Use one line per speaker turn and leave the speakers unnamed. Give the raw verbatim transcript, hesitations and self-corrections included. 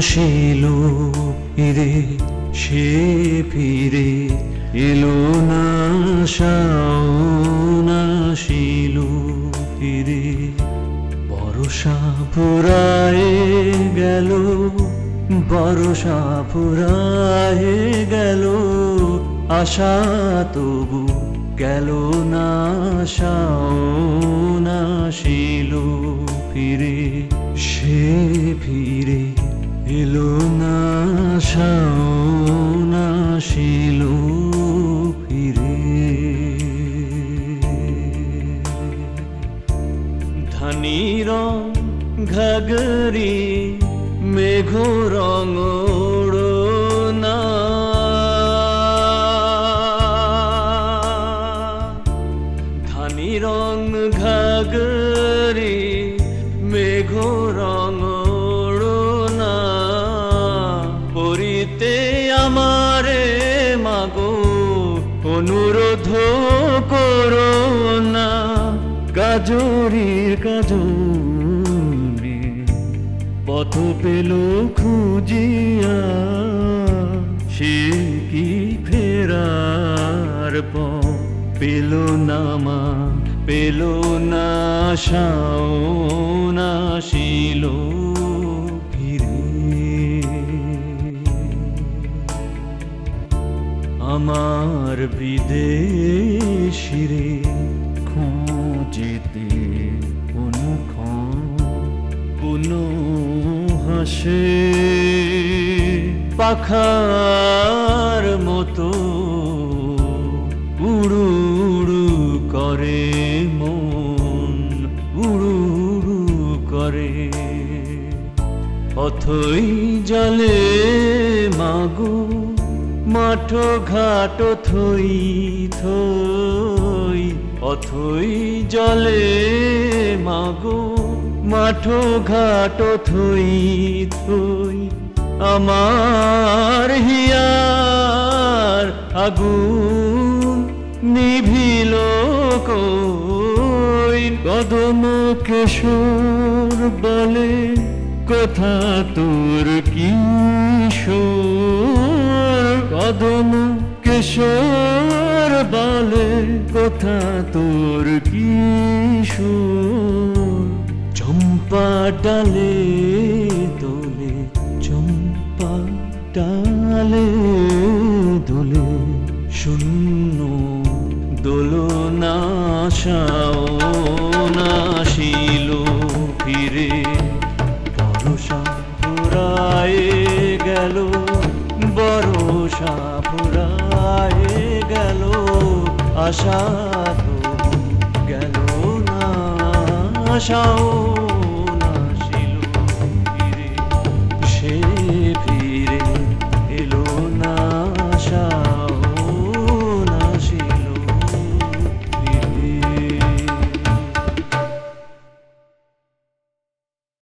আসিল ফিরে, সে ফিরে এলো না, শাওন আসিল ফিরে। বর্ষা ফুরায়ে গেল, বর্ষা ফুরায়ে গেল, আশা তবু গেল না, শাওন আসিল ফিরে, সে ফিরে এলো না, শাওন আসিল ফিরে। ধানি রং ঘাগরি মেঘ রং ওড়না, ধানি রং ঘাগরি মেঘ রং ওড়না, পরিতে আমারে মাগো অনুরোধ করো না। গাজরির গাজরে পথ পেল খুঁজিয়া, সে কি ফেরার পথ পেল না মা, পেল না, শাওন আসিল ফিরে। আমার বিদেশিরে খোঁজেতে অনুক্ষণ পুনঃ হাসে, পাখার মতো উড়ু উড়ু করে মন, উড়ু উড়ু করে। অথই জলে মাগো মাঠ ঘাট থই থই, অথই জলে মাগো মাঠ ঘাট থই থই। আমার হিয়ার আগুন নিভিল কই, কদম কেশর বলে কথা তোর কিশোর, কদম কেশর বলে কথা তোর কিশোর। চম্পা ডালে দোলে, চম্পা ডালে দোলে, শূন্য দোলনা, শাওন আসিল ফিরে। বর্ষা ফুরায়ে গেল, বর্ষা ফুরায়ে গেল, আশা তো গেল না, শাওন